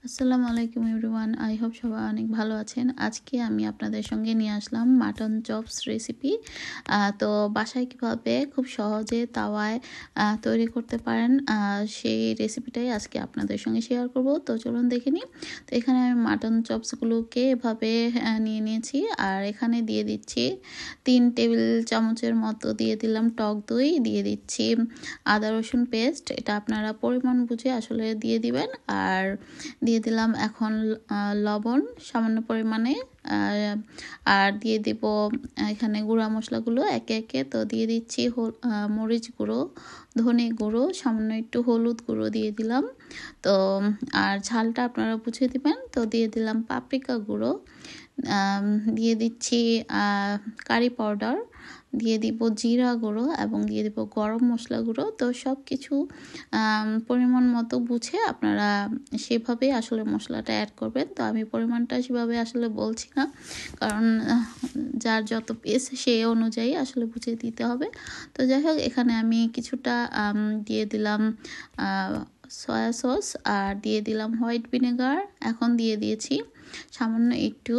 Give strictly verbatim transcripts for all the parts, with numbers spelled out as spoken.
আসসালামু আলাইকুম everyone, I hope সবাই অনেক ভালো আছেন। আজকে আমি আপনাদের সঙ্গে নিয়ে আসলাম মাটন চপস রেসিপি। তো বাসায় কীভাবে খুব সহজে তাওয়ায় তৈরি করতে পারেন সেই রেসিপিটাই আজকে আপনাদের সঙ্গে শেয়ার করব। তো চলুন দেখে নিই। তো এখানে আমি মাটন চপসগুলোকে এভাবে নিয়ে নিয়েছি, আর এখানে দিয়ে দিচ্ছি তিন টেবিল চামচের মতো দিয়ে দিলাম টক দই, দিয়ে দিচ্ছি আদা রসুন পেস্ট, এটা আপনারা পরিমাণ বুঝে আসলে দিয়ে দিবেন। আর দিয়ে দিলাম এখন লবণ সামান্য পরিমাণে, আর দিয়ে দিব এখানে গুঁড়া মশলাগুলো একে একে। তো দিয়ে দিচ্ছি মরিচ গুঁড়ো, ধনে গুঁড়ো, সামান্য একটু হলুদ গুঁড়ো দিয়ে দিলাম। তো আর ঝালটা আপনারা বুঝে দিবেন। তো দিয়ে দিলাম পাপরিকা গুঁড়ো, দিয়ে দিচ্ছি কারি পাউডার, দিয়ে দিব জিরা গুঁড়ো এবং দিয়ে দিব গরম মশলা গুঁড়ো। তো সব কিছু পরিমাণ মতো বুঝে আপনারা সেভাবেই আসলে মশলাটা অ্যাড করবেন। তো আমি পরিমাণটা সেভাবে আসলে বলছি না, কারণ যার যত পিস সেই অনুযায়ী আসলে বুঝে দিতে হবে। তো যাই হোক, এখানে আমি কিছুটা দিয়ে দিলাম সয়া সস, আর দিয়ে দিলাম হোয়াইট ভিনেগার, এখন দিয়ে দিয়েছি সামান্য একটু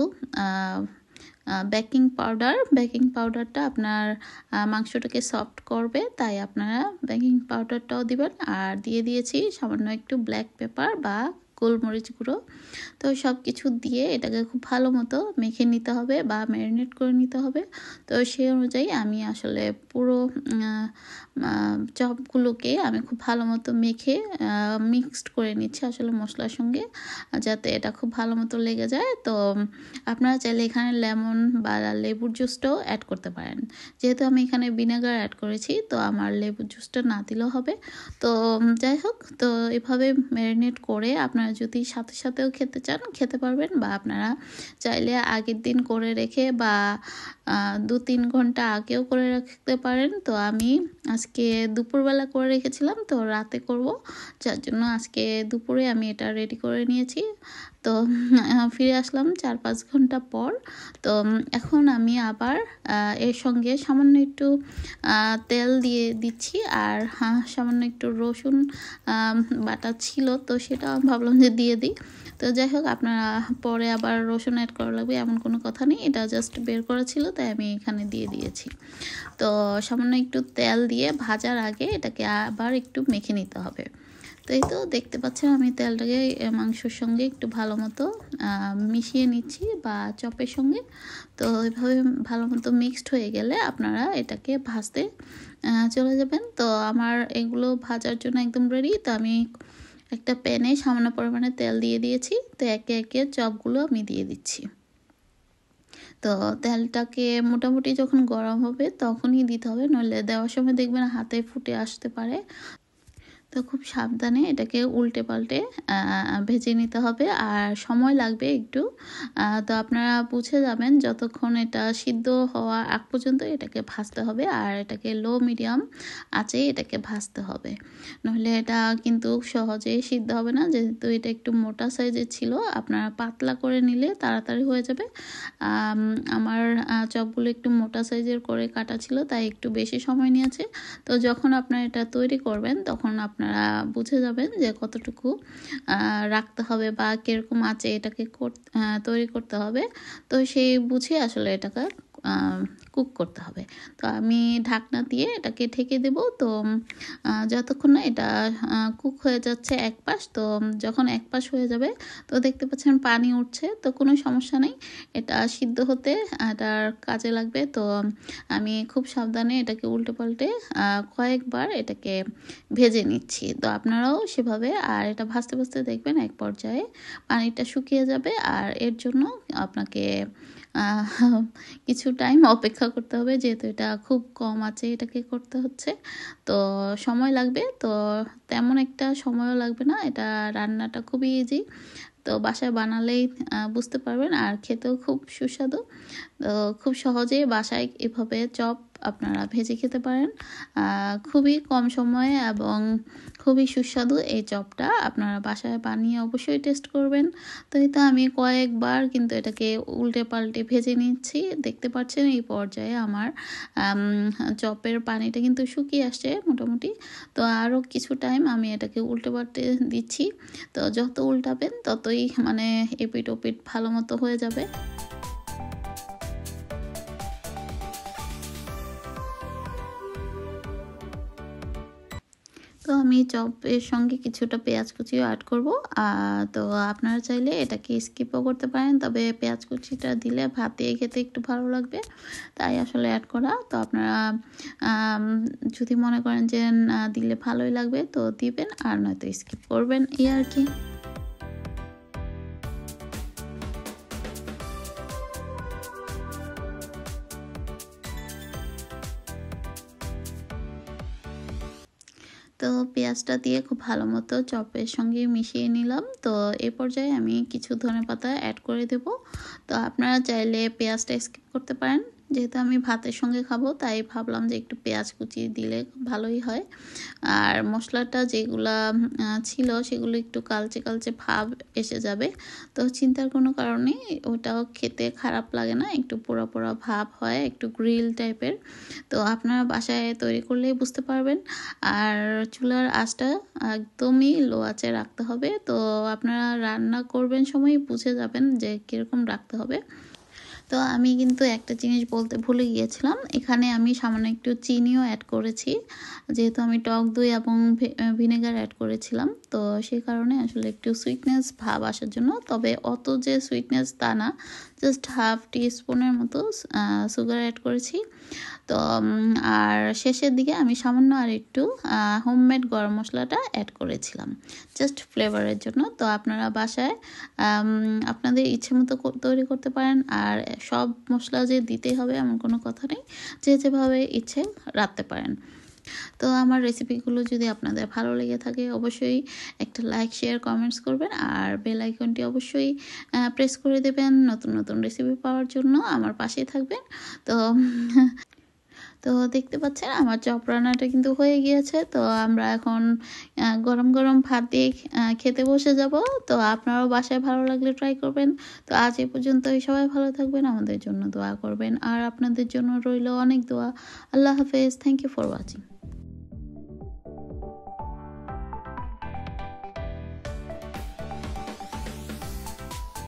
বেকিং পাউডার। বেকিং পাউডারটা আপনার মাংসটাকে সফট করবে, তাই আপনারা বেকিং পাউডারটাও দিবেন। আর দিয়ে দিয়েছি সামান্য একটু ব্ল্যাক পেপার বা গোলমরিচ গুঁড়ো। তো সব কিছু দিয়ে এটাকে খুব ভালো মতো মেখে নিতে হবে বা ম্যারিনেট করে নিতে হবে। তো সেই অনুযায়ী আমি আসলে পুরো চপগুলোকে আমি খুব ভালো মতো মেখে মিক্সড করে নিচ্ছি আসলে মশলার সঙ্গে, যাতে এটা খুব ভালো মতো লেগে যায়। তো আপনারা চাইলে এখানে লেমন বা লেবুর জুসটাও অ্যাড করতে পারেন। যেহেতু আমি এখানে ভিনেগার অ্যাড করেছি, তো আমার লেবুর জুসটা না দিলেও হবে। তো যাই হোক, তো এভাবে ম্যারিনেট করে আপনারা যদি সাথে সাথেও খেতে চান খেতে পারবেন, বা আপনারা চাইলে আগের দিন করে রেখে বা দু তিন ঘন্টা আগেও করে রাখতে পারেন। তো আমি আজকে দুপুরবেলা করে রেখেছিলাম, তো রাতে করব, যার জন্য আজকে দুপুরে আমি এটা রেডি করে নিয়েছি। তো ফিরে আসলাম চার পাঁচ ঘন্টা পর। তো এখন আমি আবার এর সঙ্গে সামান্য একটু তেল দিয়ে দিচ্ছি, আর হ্যাঁ সামান্য একটু রসুন বাটা ছিল, তো সেটা আমি ভাবলাম যে দিয়ে দিই। তো যাই হোক, আপনারা পরে আবার রসুন অ্যাড করা লাগবে এমন কোনো কথা নেই, এটা জাস্ট বের করা ছিল তাই আমি এখানে দিয়ে দিয়েছি। তো সামান্য একটু তেল দিয়ে ভাজার আগে এটাকে আবার একটু মেখে নিতে হবে। তো এই তো দেখতে পাচ্ছেন আমি তেলটাকে মাংসর সঙ্গে একটু ভালো মতো মিশিয়ে নিচ্ছি বা চপের সঙ্গে। তো এভাবে ভালো মতো মিক্সড হয়ে গেলে আপনারা এটাকে ভাজতে চলে যাবেন। তো আমার এগুলো ভাজার জন্য একদম রেডি। তো আমি একটা প্যানে সামান্য পরিমাণে তেল দিয়ে দিয়েছি। তো একে একে চপগুলো আমি দিয়ে দিচ্ছি। তো তেলটাকে মোটামুটি যখন গরম হবে তখনই দিতে হবে, নইলে দেওয়ার সময় দেখবেন হাতে ফুটে আসতে পারে। তো খুব সাবধানে এটাকে উল্টে পাল্টে ভেজে নিতে হবে, আর সময় লাগবে একটু। তো আপনারা বুঝে যাবেন যতক্ষণ এটা সিদ্ধ হওয়া আগ পর্যন্ত এটাকে ভাজতে হবে, আর এটাকে লো মিডিয়াম আঁচে এটাকে ভাজতে হবে, নইলে এটা কিন্তু সহজেই সিদ্ধ হবে না। যেহেতু এটা একটু মোটা সাইজের ছিল, আপনারা পাতলা করে নিলে তাড়াতাড়ি হয়ে যাবে। আমার চপগুলো একটু মোটা সাইজের করে কাটা ছিল, তাই একটু বেশি সময় নিয়েছে। তো যখন আপনারা এটা তৈরি করবেন তখন আপনারা বুঝে যাবেন যে কতটুকু রাখতে হবে বা কীরকম আঁচে এটাকে তৈরি করতে হবে। তো সেই বুঝে আসলে এটাকে কুক করতে হবে। তো আমি ঢাকনা দিয়ে এটাকে ঢেকে দেব। তো যতক্ষণ না এটা কুক হয়ে যাচ্ছে এক পাশ, তো যখন এক পাশ হয়ে যাবে তো দেখতে পাচ্ছেন পানি উঠছে, তো কোনো সমস্যা নেই, এটা সিদ্ধ হতে এটার কাজে লাগবে। তো আমি খুব সাবধানে এটাকে উল্টে পাল্টে কয়েকবার এটাকে ভেজে নিচ্ছি। তো আপনারাও সেভাবে, আর এটা ভাজতে ভাজতে দেখবেন এক পর্যায়ে পানিটা শুকিয়ে যাবে, আর এর জন্য আপনাকে কিছু টাইম অপেক্ষা করতে হবে, যেহেতু এটা খুব কম আছে এটাকে করতে হচ্ছে। তো সময় লাগবে, তো তেমন একটা সময়ও লাগবে না, এটা রান্নাটা খুবই ইজি। তো বাসায় বানালেই বুঝতে পারবেন, আর খেতেও খুব সুস্বাদু। তো খুব সহজেই বাসায় এভাবে চপ আপনারা ভেজে খেতে পারেন। খুবই কম সময়ে এবং খুবই সুস্বাদু এই চপটা। আপনারা বাসায় বানিয়ে অবশ্যই টেস্ট করবেন। তো এই তো আমি কয়েকবার কিন্তু এটাকে উল্টে পাল্টে ভেজে নিচ্ছি। দেখতে পাচ্ছেন এই পর্যায়ে আমার চপের পানিটা কিন্তু শুকিয়ে আসছে মোটামুটি। তো আরও কিছু টাইম আমি এটাকে উল্টে পাল্টে দিচ্ছি। তো যত উল্টাবেন ততই মানে এপিট ওপিট ভালো মতো হয়ে যাবে। তো আমি চপের সঙ্গে কিছুটা পেঁয়াজ কুচিও অ্যাড করব। তো আপনারা চাইলে এটাকে স্কিপও করতে পারেন, তবে পেঁয়াজ কুচিটা দিলে ভাত দিয়ে খেতে একটু ভালো লাগবে, তাই আসলে অ্যাড করা। তো আপনারা যদি মনে করেন যে না দিলে ভালোই লাগবে তো দিবেন, আর নয়তো স্কিপ করবেন, এই আর কি। তো পেঁয়াজটা দিয়ে খুব ভালো মতো চপের সঙ্গে মিশিয়ে নিলাম। তো এই পর্যায়ে আমি কিছু ধনেপাতা অ্যাড করে দেব। তো আপনারা চাইলে পেঁয়াজটা স্কিপ করতে পারেন, যেহেতু আমি ভাতের সঙ্গে খাবো তাই ভাবলাম যে একটু পেঁয়াজ কুচি দিলে ভালোই হয়। আর মশলাটা যেগুলা ছিল সেগুলো একটু কালচে কালচে ভাব এসে যাবে, তো চিন্তার কোনো কারণে ওটাও খেতে খারাপ লাগে না, একটু পোড়া পোড়া ভাব হয়, একটু গ্রিল টাইপের। তো আপনারা বাসায় তৈরি করলেই বুঝতে পারবেন। আর চুলার আঁচটা একদমই লো আঁচে রাখতে হবে। তো আপনারা রান্না করবেন সময় বুঝে যাবেন যে কীরকম রাখতে হবে। তো আমি কিন্তু একটা জিনিস বলতে ভুলে গিয়েছিলাম, এখানে আমি সামান্য একটু চিনিও অ্যাড করেছি, যেহেতু আমি টক দই এবং ভিনেগার অ্যাড করেছিলাম। তো সেই কারণে আসলে একটু সুইটনেস ভাব আসার জন্য, তবে অত যে সুইটনেস তা না, জাস্ট হাফ টি স্পুনের মতো সুগার অ্যাড করেছি। তো আর শেষের দিকে আমি সামান্য আর একটু হোমমেড গরম মশলাটা অ্যাড করেছিলাম জাস্ট ফ্লেভারের জন্য। তো আপনারা বাসায় আপনাদের ইচ্ছে মতো তৈরি করতে পারেন, আর সব মশলা যে দিতে হবে এমন কোনো কথা নেই, যে যেভাবে ইচ্ছে রাখতে পারেন। তো আমার রেসিপিগুলো যদি আপনাদের ভালো লেগে থাকে অবশ্যই একটা লাইক শেয়ার কমেন্টস করবেন, আর বেল আইকনটি অবশ্যই প্রেস করে দেবেন নতুন নতুন রেসিপি পাওয়ার জন্য, আমার পাশেই থাকবেন। তো তো দেখতে পাচ্ছেন আমার চপ রান্নাটা কিন্তু হয়ে গিয়েছে। তো আমরা এখন গরম গরম ভাত দিয়ে খেতে বসে যাব। তো আপনারাও বাসায় ভালো লাগলে ট্রাই করবেন। তো আজ এ পর্যন্তই, সবাই ভালো থাকবেন, আমাদের জন্য দোয়া করবেন, আর আপনাদের জন্য রইল অনেক দোয়া। আল্লাহ হাফেজ। Thank you for watching.